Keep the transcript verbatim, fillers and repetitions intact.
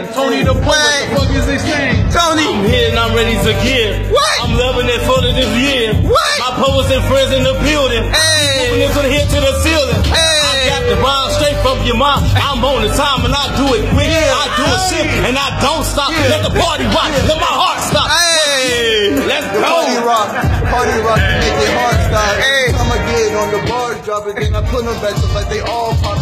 saying? Tony the poet, what the fuck is he saying? Tony! I'm here and I'm ready to give. What? I'm loving it for this year. What? My poets and friends in the building. Hey! Moving into the hit to the ceiling. Hey! I got the bomb straight from your mom. I'm on the time and I do it quick. Yeah. I do it shit and I don't stop. Yeah. Let the party rock. Let my heart stop. Hey! Let's The go. party rock, party rock, make it hard stop. Hey. I'm again on the bars, drop it, then I put them back, so like they all pop.